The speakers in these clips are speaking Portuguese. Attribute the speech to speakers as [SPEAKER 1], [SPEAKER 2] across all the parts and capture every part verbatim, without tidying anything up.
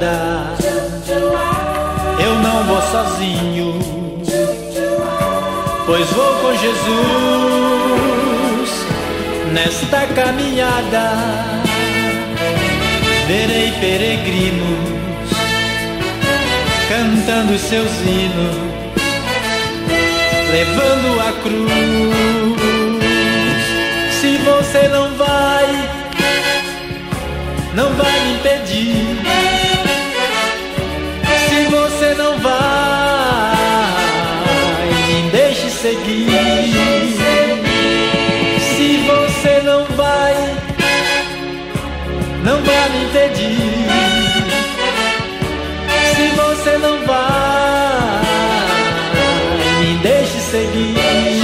[SPEAKER 1] caminhada, eu não vou sozinho, pois vou com Jesus nesta caminhada. Verei peregrinos cantando seus hinos, levando a cruz. Se você não vai, não vai me impedir. Se você não vai, me deixe seguir. Se você não vai, não vai me impedir. Se você não vai, me deixe seguir.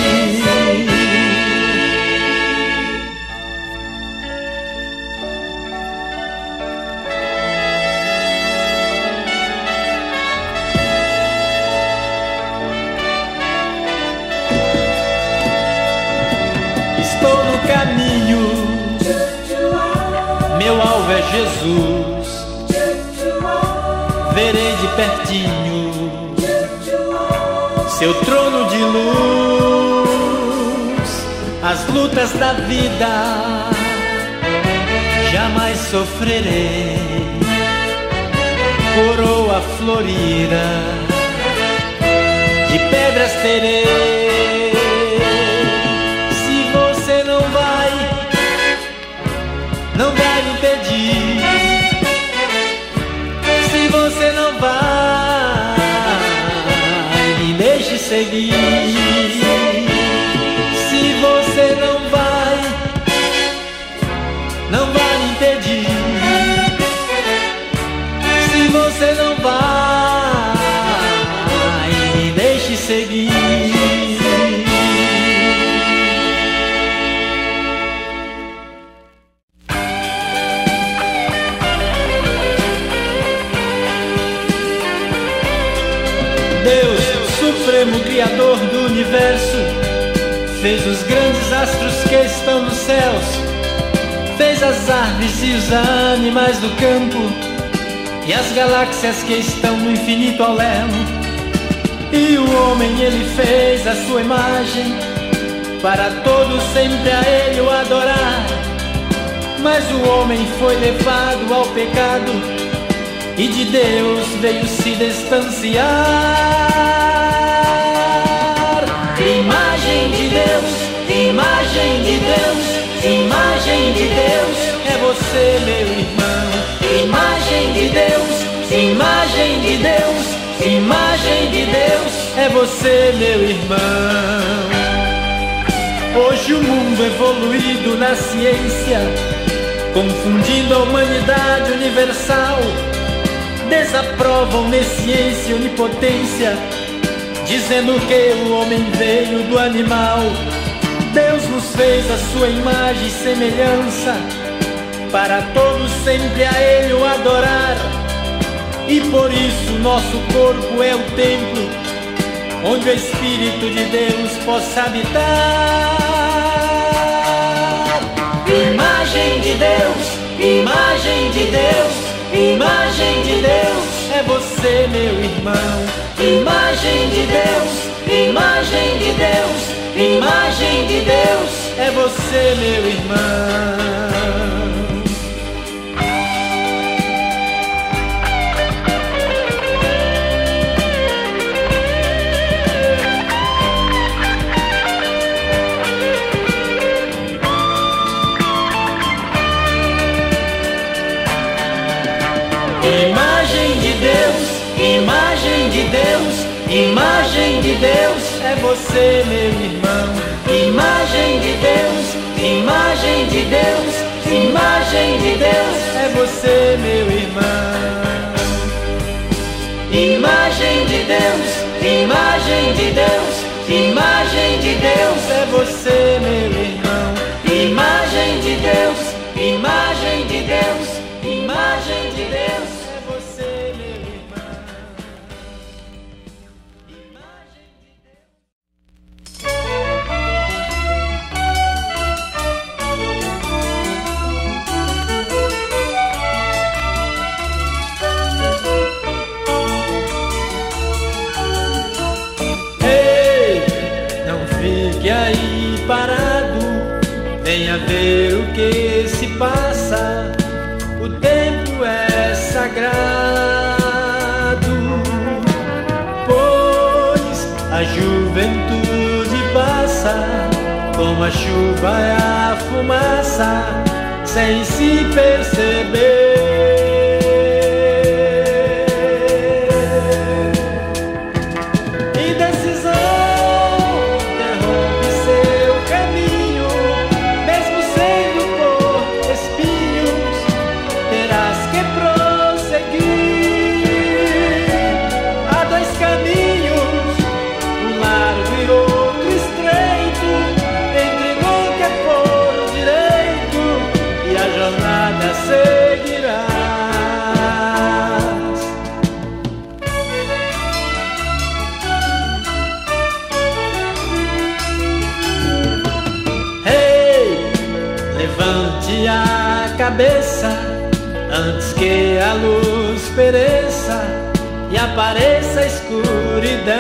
[SPEAKER 1] Estou no caminho, meu alvo é Jesus. Verei de pertinho seu trono de luz. As lutas da vida jamais sofrerei, coroa florida de pedras terei. Se você não vai, não vai me impedir. Se você não vai, me deixe seguir. Se você não vai, não vai me impedir. Se você não vai, me deixe seguir. Deus, Supremo Criador do Universo, fez os grandes astros que estão nos céus, fez as árvores e os animais do campo, e as galáxias que estão no infinito ao léu. E o homem ele fez a sua imagem, para todos sempre a ele o adorar. Mas o homem foi levado ao pecado, e de Deus veio se distanciar. Imagem de Deus, imagem de Deus, imagem de Deus, é você, meu irmão. Imagem de Deus, imagem de Deus, imagem de Deus, é você, meu irmão. Hoje o mundo evoluído na ciência, confundindo a humanidade universal, desaprovam onisciência e onipotência, dizendo que o homem veio do animal. Deus nos fez a sua imagem e semelhança, para todos sempre a ele o adorar. E por isso nosso corpo é o templo, onde o Espírito de Deus possa habitar. Imagem de Deus, imagem de Deus, imagem de Deus, é você, meu irmão. Imagem de Deus, imagem de Deus, imagem de Deus, é você, meu irmão. Imagem de Deus, imagem de Deus, imagem de Deus, é você, meu irmão. Imagem de Deus, imagem de Deus, imagem de Deus, é você, meu irmão. Imagem de Deus, imagem de Deus, imagem de Deus, é você, meu irmão. Imagem de Deus, imagem de Deus, imagem de Deus, é você, meu irmão. Imagem de Deus. ver o que se passa, o tempo é sagrado, pois a juventude passa como a chuva e a fumaça, sem se perceber. Levante a cabeça antes que a luz pereça e apareça a escuridão,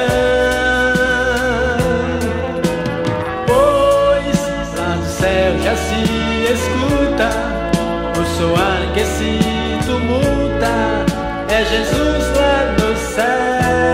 [SPEAKER 1] pois lá do céu já se escuta o soar que se tumulta, é Jesus lá no céu.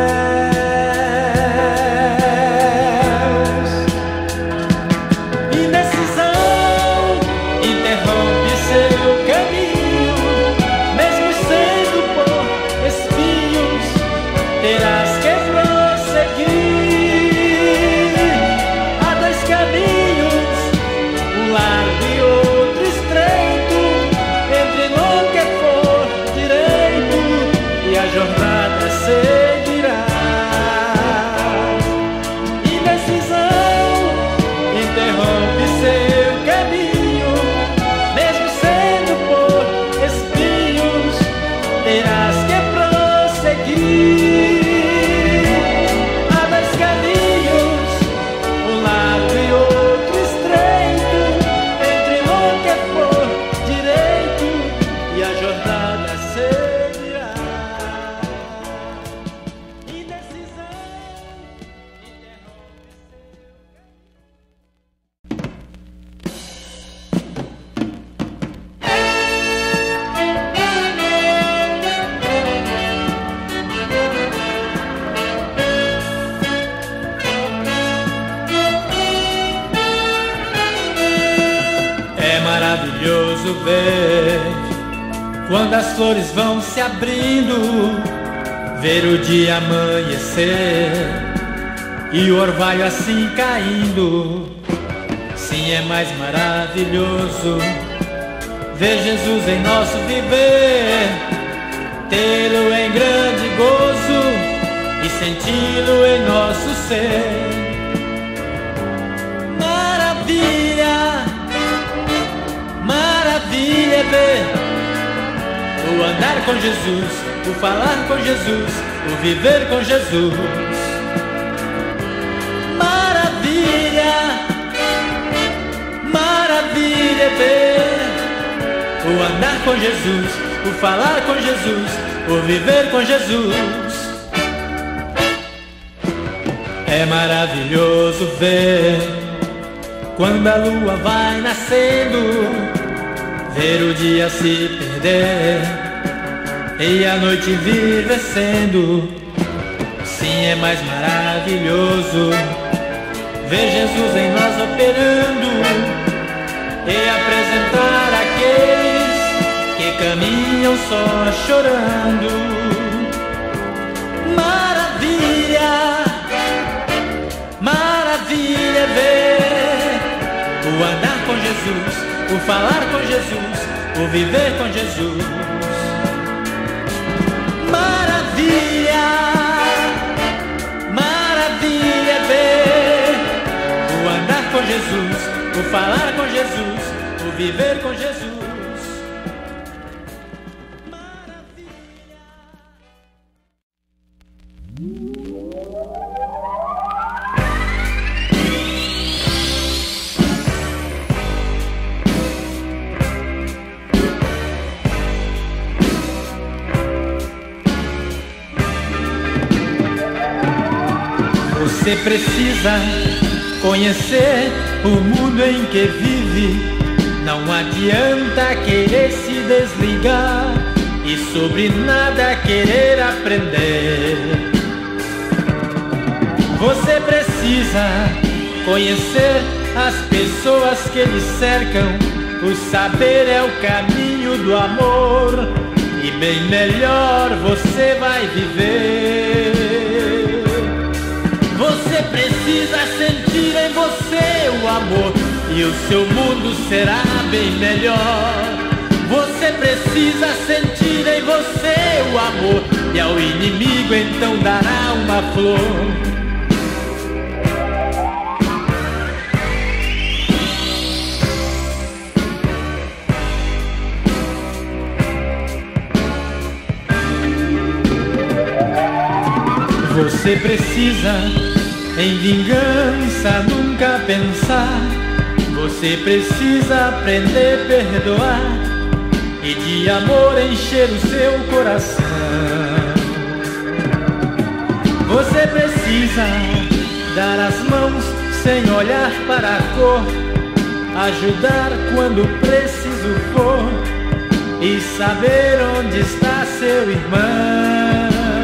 [SPEAKER 1] Ver quando as flores vão se abrindo, ver o dia amanhecer e o orvalho assim caindo. Sim, é mais maravilhoso ver Jesus em nosso viver, tê-lo em grande gozo e senti-lo em nosso ser. Maravilha, maravilha é ver o andar com Jesus, o falar com Jesus, o viver com Jesus. Maravilha, maravilha é ver o andar com Jesus, o falar com Jesus, o viver com Jesus. É maravilhoso ver quando a lua vai nascendo, ver o dia se perder e a noite vir vencendo. Sim, é mais maravilhoso ver Jesus em nós operando e apresentar aqueles que caminham só chorando. Maravilha, maravilha ver o andar com Jesus, o falar com Jesus, o viver com Jesus. Maravilha, maravilha ver o andar com Jesus, o falar com Jesus, o viver com Jesus. Você precisa conhecer o mundo em que vive Não adianta querer se desligar e sobre nada querer aprender. Você precisa conhecer as pessoas que lhe cercam. O saber é o caminho do amor e bem melhor você vai viver. Você precisa sentir em você o amor e o seu mundo será bem melhor. Você precisa sentir em você o amor e ao inimigo então dará uma flor. Você precisa em vingança nunca pensar. Você precisa aprender a perdoar e de amor encher o seu coração. Você precisa dar as mãos sem olhar para a cor, ajudar quando preciso for e saber onde está seu irmão.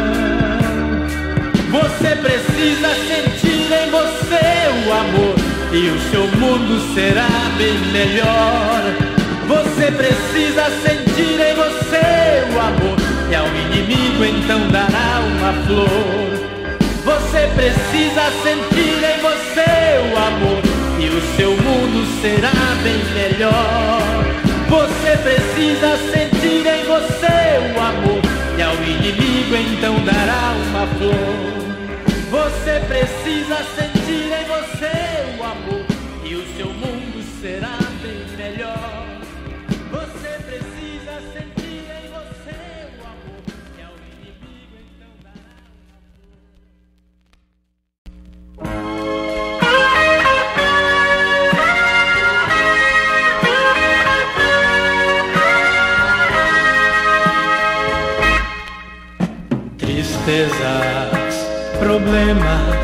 [SPEAKER 1] Você precisa sentir em você o amor e o seu mundo será bem melhor. Você precisa sentir em você o amor e ao inimigo então dará uma flor. Você precisa sentir em você o amor e o seu mundo será bem melhor. Você precisa sentir em você o amor e ao inimigo então dará uma flor. Você precisa sentir em você o amor e o seu mundo será bem melhor. Você precisa sentir em você o amor e ao inimigo então dará uma flor. Tristezas, problemas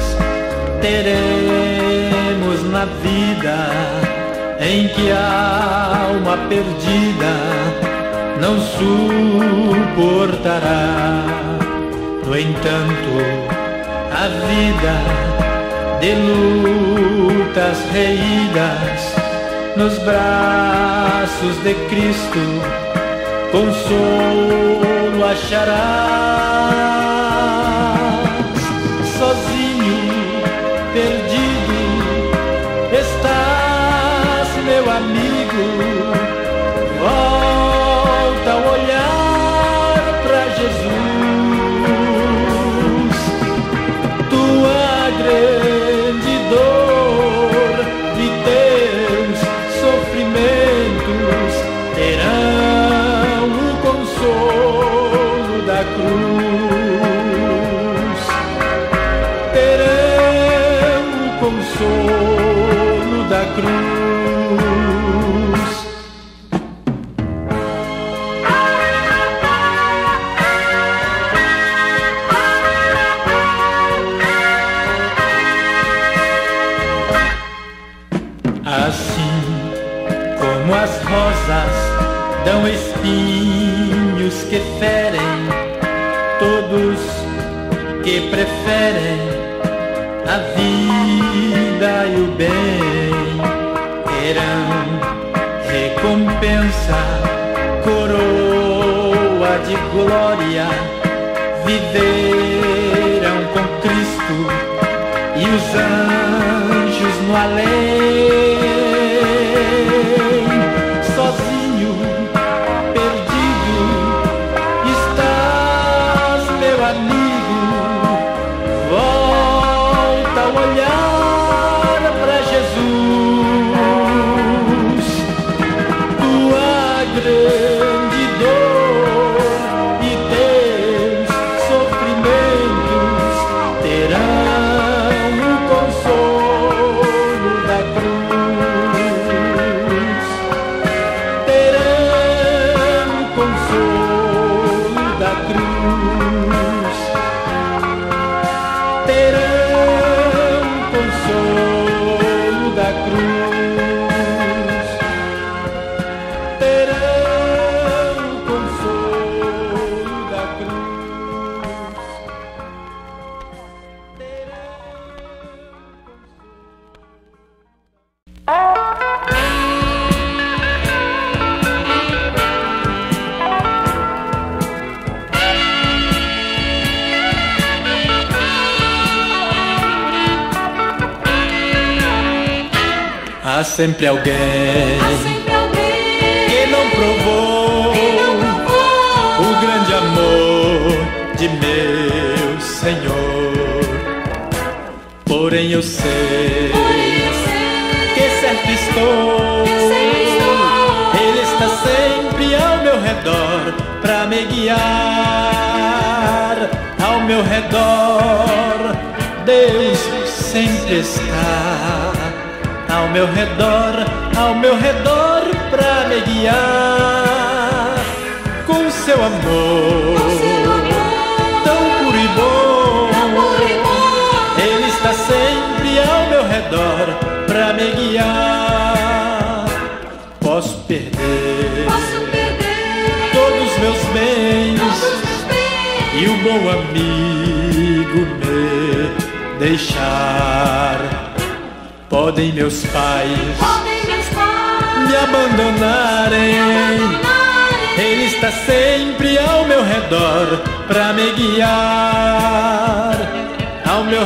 [SPEAKER 1] teremos na vida em que a alma perdida não suportará. No entanto, a vida de lutas reídas nos braços de Cristo consolo achará. Sozinho, perdido, estás, meu amigo. Volta a olhar para Jesus. Tua grande dor e teus sofrimentos terão o consolo da cruz. Consolo da cruz. Assim como as rosas dão espinhos que ferem, todos que preferem a vida e o bem terão recompensa, coroa de glória, viverão com Cristo e os anjos no além. Sozinho, perdido, estás, meu amigo. Volta a olhar para Jesus. Tua grande dor e teus sofrimentos terão o consolo da cruz. Há sempre alguém,
[SPEAKER 2] Há sempre alguém
[SPEAKER 1] que não provou,
[SPEAKER 2] que não provou
[SPEAKER 1] o grande amor de meu Senhor. Porém eu sei,
[SPEAKER 2] Porém eu sei
[SPEAKER 1] que certo estou,
[SPEAKER 2] que certo estou.
[SPEAKER 1] Ele está sempre ao meu redor pra me guiar. Ao meu redor Deus sempre está. Ao meu redor, ao meu redor pra me guiar. Com seu amor,
[SPEAKER 2] Com seu amor
[SPEAKER 1] tão puro e bom,
[SPEAKER 2] tão puro e bom.
[SPEAKER 1] Ele está sempre ao meu redor pra me guiar. Posso perder,
[SPEAKER 2] Posso perder
[SPEAKER 1] todos os meus bens,
[SPEAKER 2] todos os bens
[SPEAKER 1] e o bom amigo me deixar. Podem meus pais
[SPEAKER 2] podem meus pais
[SPEAKER 1] me abandonarem,
[SPEAKER 2] me abandonarem.
[SPEAKER 1] Ele está sempre ao meu redor pra me guiar. Ao meu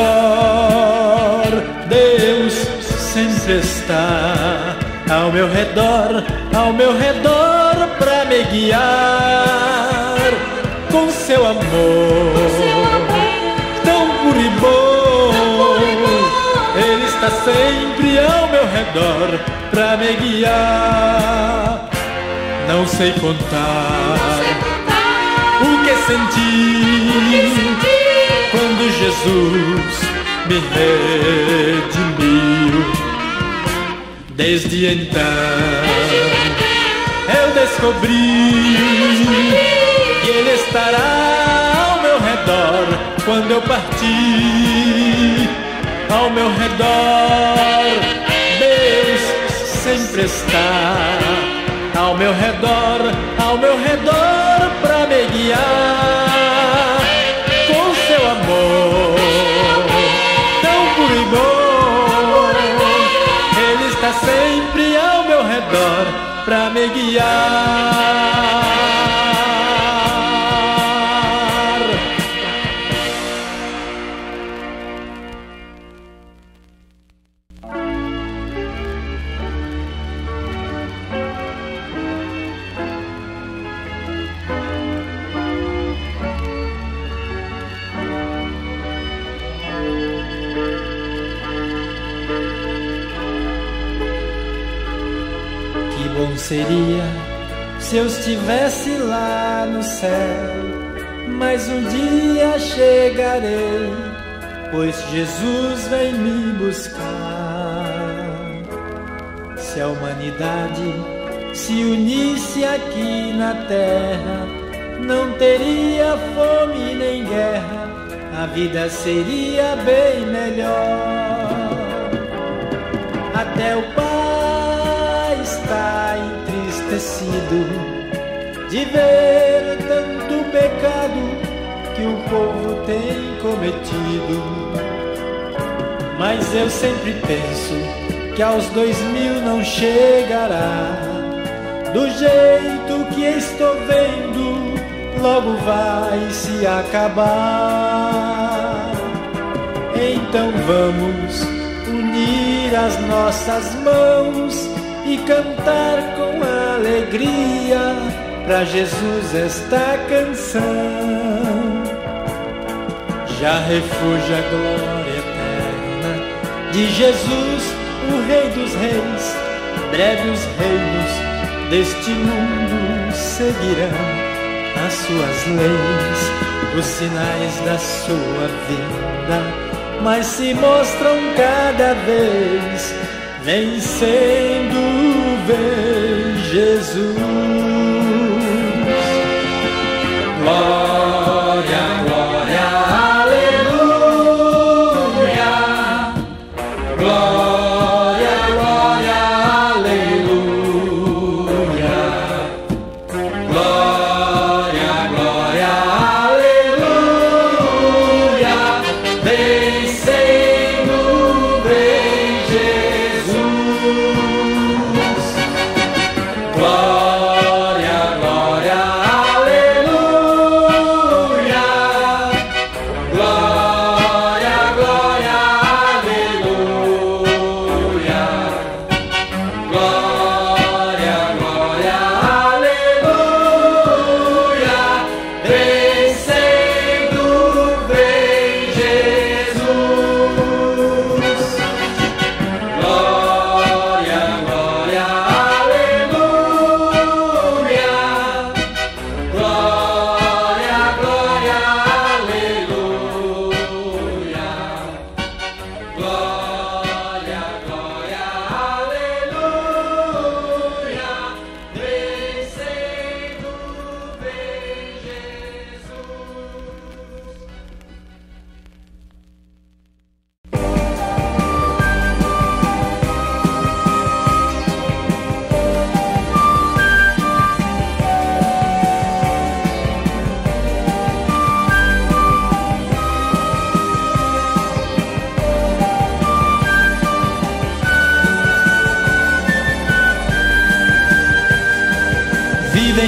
[SPEAKER 1] redor Deus sempre está. Ao meu redor, ao meu redor pra me guiar. Com seu amor,
[SPEAKER 2] Com seu amor
[SPEAKER 1] tão puro e bom, Ele está sempre ao meu redor pra me guiar. Não sei contar,
[SPEAKER 2] não sei contar
[SPEAKER 1] o que senti,
[SPEAKER 2] o que senti
[SPEAKER 1] quando Jesus me redimiu. Desde então eu descobri que Ele estará ao meu redor quando eu partir. Ao meu redor Deus sempre está. Ao meu redor, ao meu redor pra me guiar. Com seu amor tão puro e bom, Ele está sempre ao meu redor pra me guiar. Que bom seria se eu estivesse lá no céu, mas um dia chegarei, pois Jesus vem me buscar. Se a humanidade se unisse aqui na terra, não teria fome nem guerra, a vida seria bem melhor. Até o Pai está entristecido de ver tanto pecado que o povo tem cometido. Mas eu sempre penso que aos dois mil não chegará. Do jeito que estou vendo, logo vai se acabar. Então vamos unir as nossas mãos e cantar com alegria pra Jesus esta canção. Já refúgio a glória eterna de Jesus, o Rei dos Reis. Breve os reinos deste mundo seguirão as suas leis, os sinais da sua vinda, mas se mostram cada vez vencendo, vem Jesus. Glória, glória, aleluia. Glória, glória, aleluia. Glória, glória, aleluia. Vencendo, vem Jesus. Glória, glória, aleluia.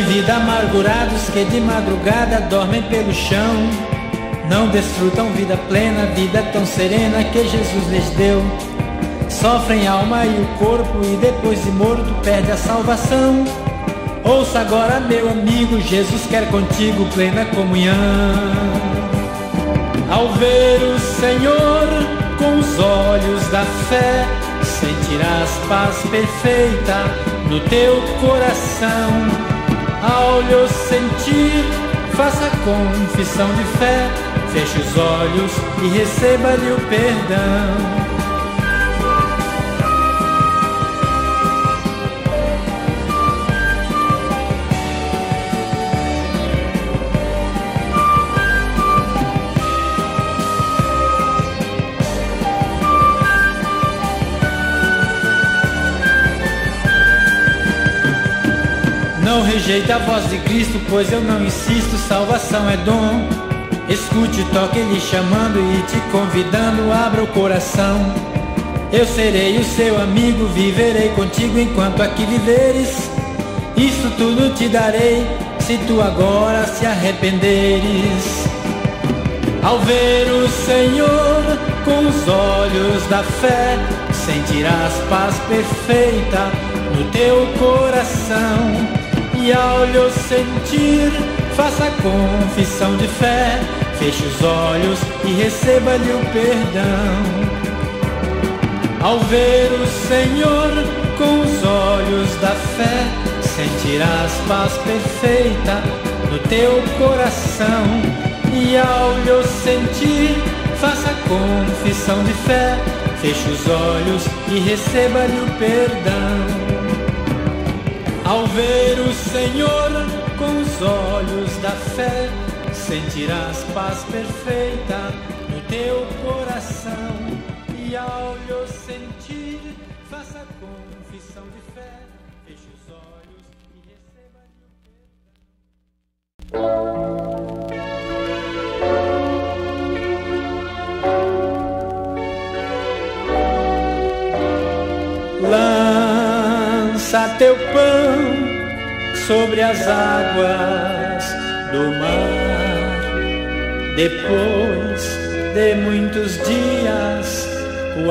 [SPEAKER 1] vida amargurados que de madrugada dormem pelo chão. Não desfrutam vida plena, vida tão serena que Jesus lhes deu. Sofrem a alma e o corpo e depois de morto perde a salvação. Ouça agora, meu amigo, Jesus quer contigo plena comunhão. Ao ver o Senhor com os olhos da fé, sentirás paz perfeita no teu coração. Ao lhe sentir, faça confissão de fé, feche os olhos e receba-lhe o perdão. Não rejeite a voz de Cristo, pois eu não insisto, salvação é dom. Escute, toque Ele chamando e te convidando, abra o coração. Eu serei o seu amigo, viverei contigo enquanto aqui viveres. Isso tudo te darei, se tu agora se arrependeres. Ao ver o Senhor com os olhos da fé, sentirás paz perfeita no teu coração. E ao lhe sentir, faça confissão de fé, feche os olhos e receba-lhe o perdão. Ao ver o Senhor com os olhos da fé, sentirás paz perfeita no teu coração. E ao lhe sentir, faça confissão de fé, feche os olhos e receba-lhe o perdão. Ao ver o Senhor com os olhos da fé, sentirás paz perfeita no teu coração. E ao lhe sentir, faça confissão de fé, feche os olhos e receba-lhe o perdão. Lança teu pão sobre as águas do mar. Depois de muitos dias o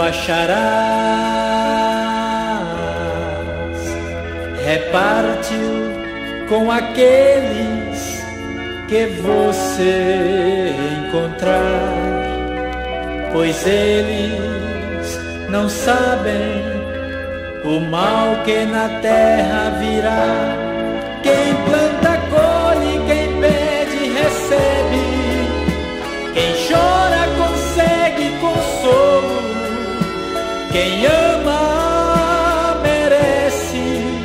[SPEAKER 1] acharás. Reparte-o com aqueles que você encontrar, pois eles não sabem o mal que na terra virá. Quem planta colhe, quem pede recebe, quem chora consegue consolo, quem ama merece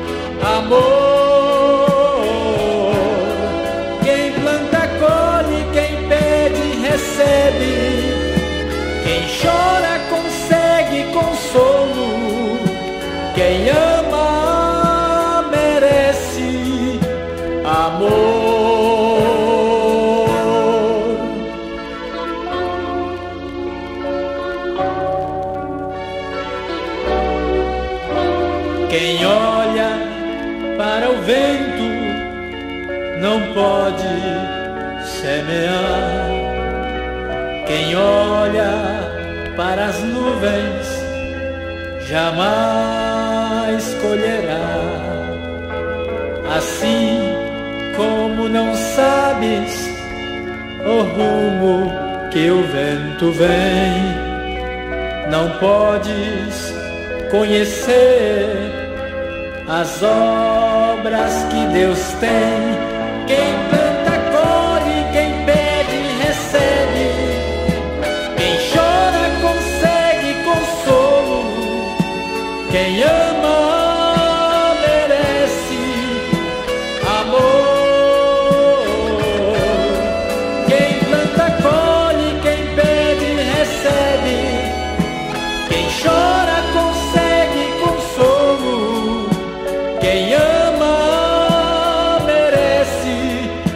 [SPEAKER 1] amor. Quem planta colhe, quem pede recebe, quem chora consegue consolo, quem ama merece amor. Quem olha para o vento não pode semear. Quem olha para as nuvens jamais colherá. Assim como não sabes o rumo que o vento vem, não podes conhecer as obras que Deus tem. Quem planta colhe, quem pede recebe, quem chora consegue consolo, quem ama merece amor. Quem planta colhe, quem pede recebe, quem chora consegue consolo, quem ama merece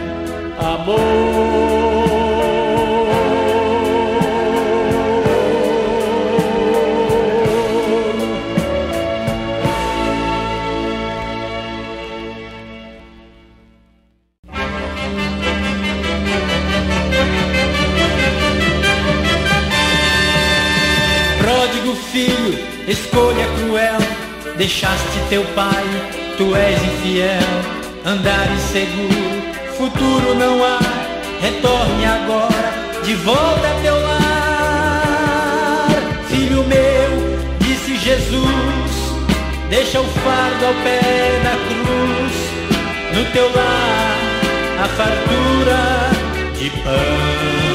[SPEAKER 1] escolha cruel, deixaste teu pai, tu és infiel. Andar inseguro, futuro não há, retorne agora, de volta a teu lar. Filho meu, disse Jesus, deixa o fardo ao pé da cruz. No teu lar, a fartura de pão.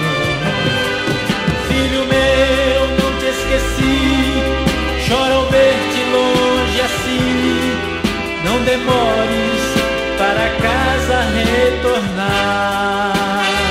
[SPEAKER 1] Filho meu, não te esqueci, chora ao ver-te longe assim. Não demores para casa retornar.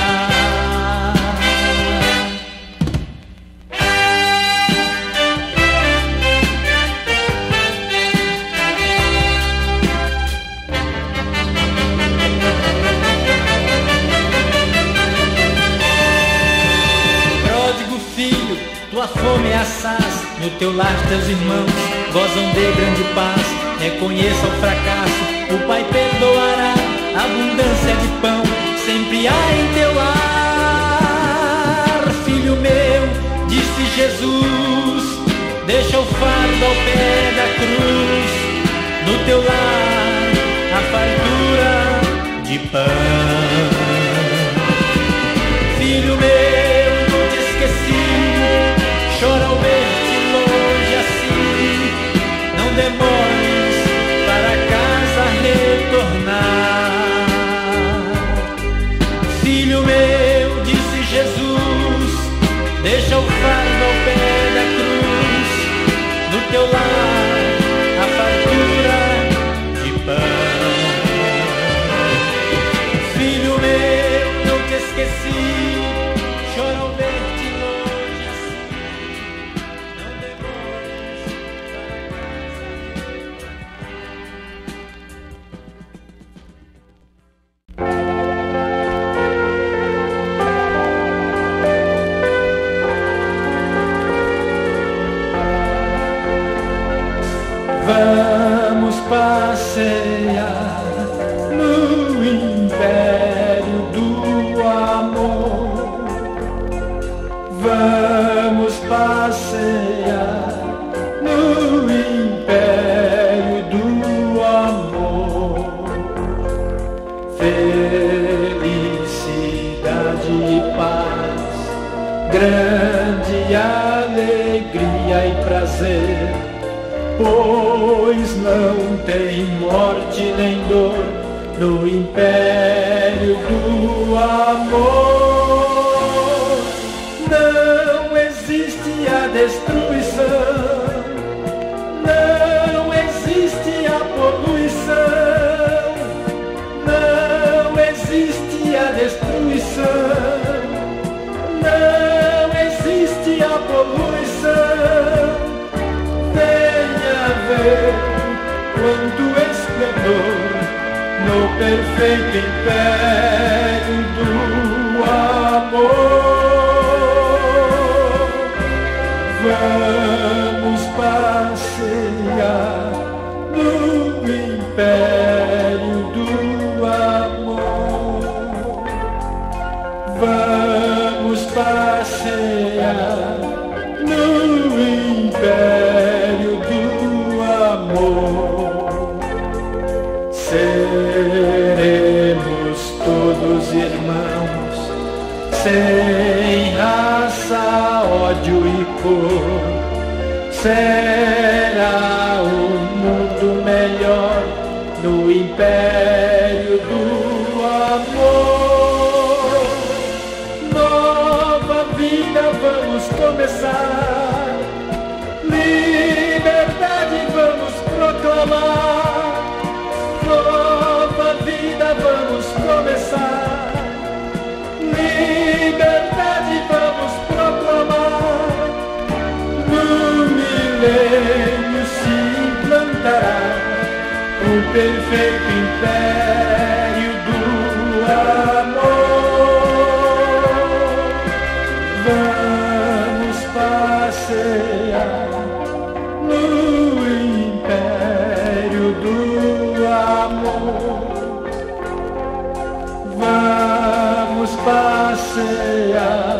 [SPEAKER 1] Tua fome é assaz, no teu lar teus irmãos gozam de grande paz. Reconheça o fracasso, o Pai perdoará. Abundância de pão sempre há em teu lar. Filho meu, disse Jesus, deixa o fardo ao pé da cruz. No teu lar, a fartura de pão. Filho meu, não te esqueci, chora ao ver-te longe assim. Não demores para casa retornar. Filho meu, disse Jesus, deixa o fardo ao pé da cruz. No teu lar, a fartura de pão. Filho meu, não te esqueci, chora ao ver-te longe assim. Não demores para vamos passear no império do amor. Vamos passear no império do amor. Felicidade e paz, grande alegria e prazer. Pois não tem morte nem dor no império do amor. Não existe a destruição, não existe a poluição, não existe a destruição, não existe a poluição. Venha ver quanto esplendor no perfeito império do amor. Vamos passear no império do amor. Vamos passear no império do amor. Seremos todos irmãos, sem raça, ódio e cor. Será um mundo melhor no império do amor. Nova vida vamos começar, liberdade vamos proclamar. Nova vida vamos começar, liberdade vamos proclamar. No milênio se implantará o perfeito império do amor. Vamos passear no império do amor. Vamos passear